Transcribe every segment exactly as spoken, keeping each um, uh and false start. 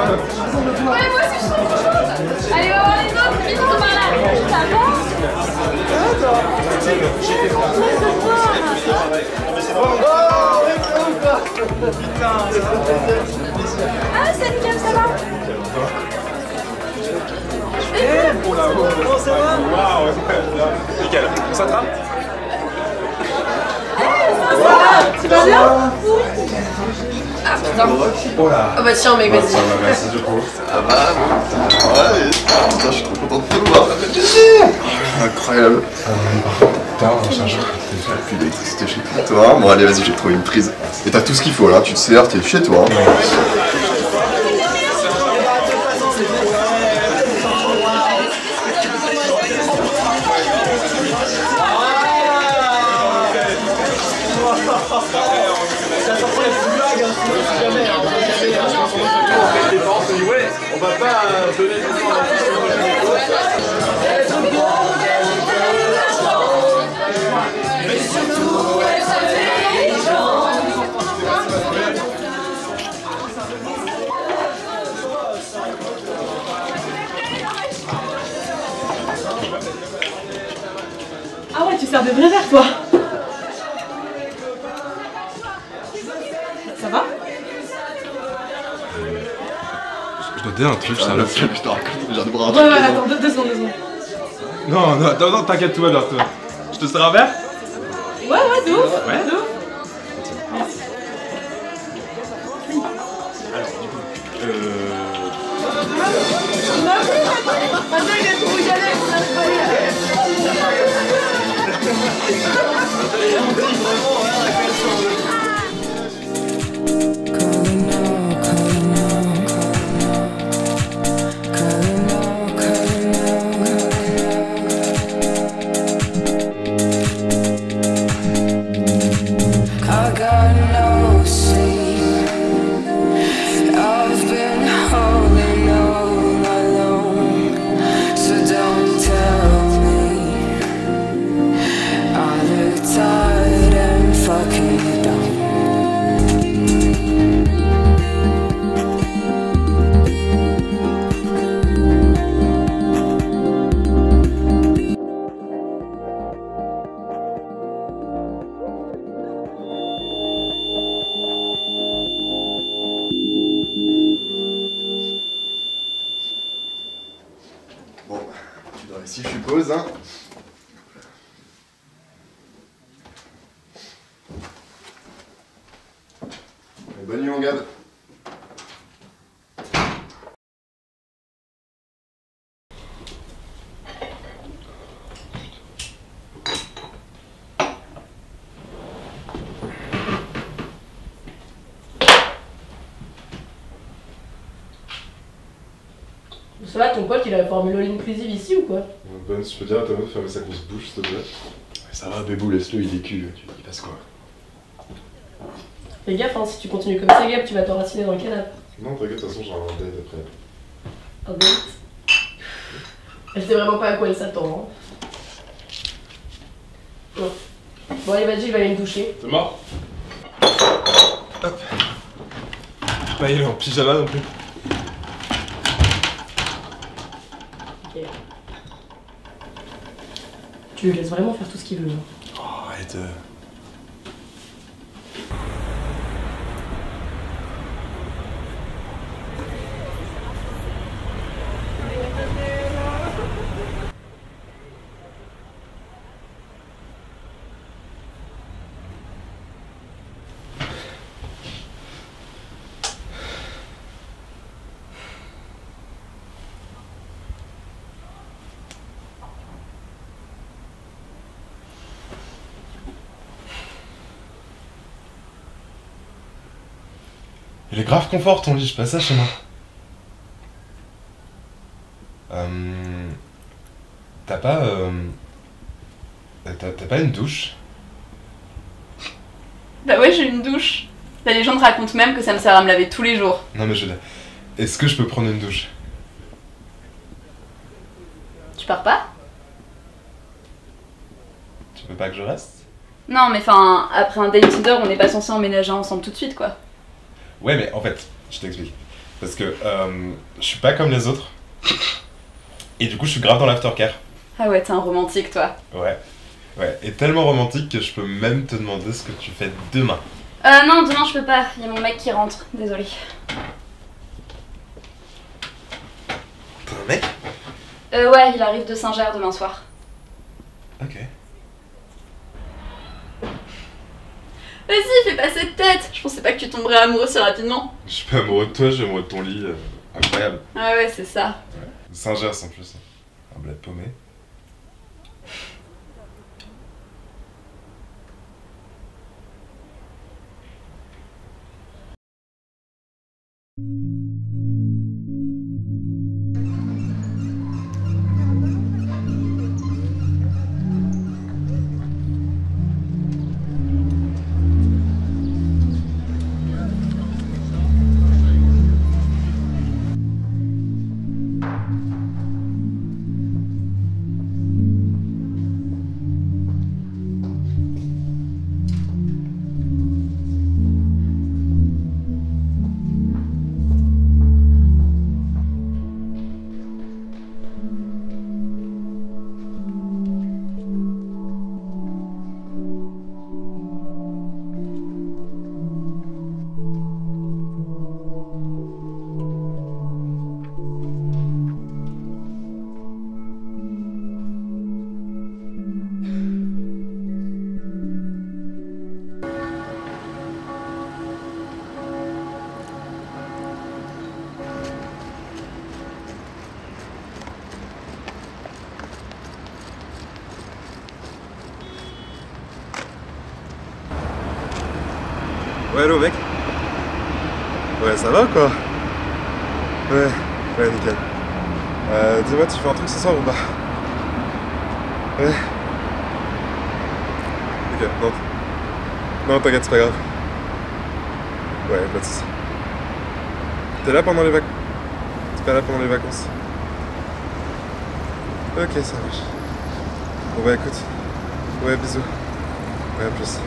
Ouais, moi aussi je suis trop chaude. Allez, on va voir les autres, vite, on va là. Ça va? Ah, salut Cam, ça va? Oh là, comment ça va? Waouh, nickel. On s'attrape? Tu vas bien? Ah putain. Oh là. Ah bah tiens mec, vas-y. Ça va, merci du coup. Ça va? Ouais, putain, je suis trop content de te voir. Incroyable. Putain, on cherche. J'ai plus d'électricité chez toi. Bon allez, vas-y, j'ai trouvé une prise. Et t'as tout ce qu'il faut là, tu te sers, t'es chez toi. On va pas donner du temps à Ah ouais, tu sers de vrai verre toi. Ça va? Je dois te dire un truc, ça le fait. Je te raconte, j'ai un bras. Ouais, ouais, attends, deux, deux secondes, deux secondes. Non, non, attends, non, t'inquiète, tout va bien, tout va. Je te sers un verre? Ouais, ouais, de ouf. Ouais. De ouf. Euh... Attends, il a tout rouge à lèvres, on a Bon, tu dors ici, je suppose, hein. Et bonne nuit, mon Gab. Ça va, ton pote il a formé all inclusive ici ou quoi? Ben, tu peux dire à ta meuf de fermer sa grosse bouche, s'il te plaît? Ça va, Bébou, laisse-le, il est cul. Il passe quoi? Fais gaffe, hein, si tu continues comme ça, Gab, tu vas t'enraciner dans le canapé. Non, t'inquiète, de toute façon, j'ai un date après. Un date? Elle sait vraiment pas à quoi elle s'attend. Hein. Bon. Bon, allez, vas-y, je vais aller me doucher. T'es mort? Hop. Bah, il est en pyjama non plus. Ok. Tu lui laisses vraiment faire tout ce qu'il veut. Hein. Oh, arrête. Euh... Il est grave confort ton lit, je passe ça chez moi. Euh... T'as pas... Euh... T'as pas une douche? Bah ouais, j'ai une douche. La légende raconte même que ça me sert à me laver tous les jours. Non mais je veux dire... Est-ce que je peux prendre une douche? Tu pars pas? Tu veux pas que je reste? Non mais enfin, après un date Tinder, on n'est pas censé emménager ensemble tout de suite quoi. Ouais mais en fait, je t'explique. Parce que euh, je suis pas comme les autres. Et du coup, je suis grave dans l'aftercare. Ah ouais, t'es un romantique, toi. Ouais. Ouais. Et tellement romantique que je peux même te demander ce que tu fais demain. Euh, non, demain je peux pas. Il y a mon mec qui rentre. Désolée. T'as un mec? Euh, ouais, il arrive de Saint-Ger demain soir. Ok. Vas-y, fais pas cette tête. Je pensais pas que tu tomberais amoureux si rapidement. Je suis pas amoureux de toi, je suis amoureux de ton lit. Euh, incroyable. Ah ouais, c'est ça. Ouais. Saint-Ger en plus. Un bled paumé. Ouais, allô mec? Ouais, ça va quoi? Ouais, ouais, nickel. Euh, dis-moi, tu fais un truc ce soir ou pas? Ouais. Ok, non. Non, t'inquiète, c'est pas grave. Ouais, pas de soucis. T'es là pendant les vacances? T'es pas là pendant les vacances? Ok, ça marche. Bon bah écoute. Ouais, bisous. Ouais, à plus. Bisous.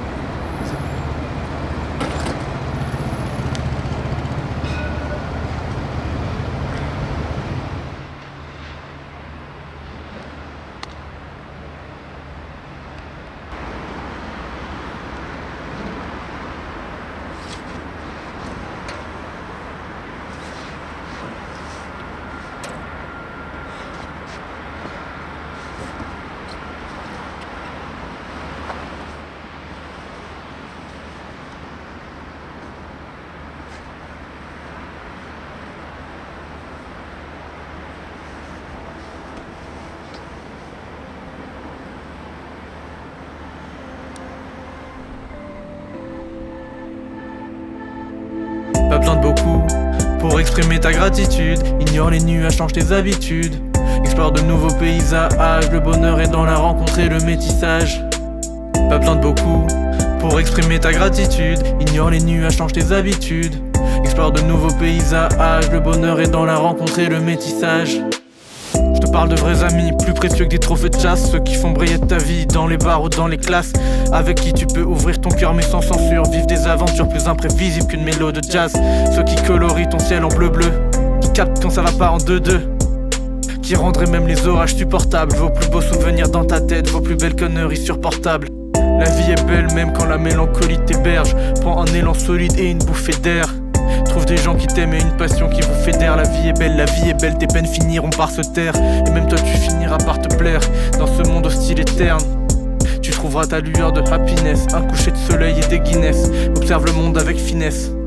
Pas besoin de beaucoup pour exprimer ta gratitude. Ignore les nuages, change tes habitudes. Explore de nouveaux paysages. Le bonheur est dans la rencontre et le métissage. Pas besoin de beaucoup pour exprimer ta gratitude. Ignore les nuages, change tes habitudes. Explore de nouveaux paysages. Le bonheur est dans la rencontre et le métissage. Je te parle de vrais amis, plus précieux que des trophées de chasse. Ceux qui font briller ta vie dans les bars ou dans les classes. Avec qui tu peux ouvrir ton cœur mais sans censure. Vivre des aventures plus imprévisibles qu'une mélodie de jazz. Ceux qui colorient ton ciel en bleu-bleu. Qui captent quand ça va pas en deux-deux. Qui rendraient même les orages supportables. Vos plus beaux souvenirs dans ta tête, vos plus belles conneries sur portable. La vie est belle même quand la mélancolie t'héberge. Prends un élan solide et une bouffée d'air. Trouve des gens qui t'aiment et une passion qui vous fédère. La vie est belle, la vie est belle, tes peines finiront par se taire. Et même toi tu finiras par te plaire dans ce monde hostile et terne. Tu trouveras ta lueur de happiness, un coucher de soleil et des Guinness. Observe le monde avec finesse.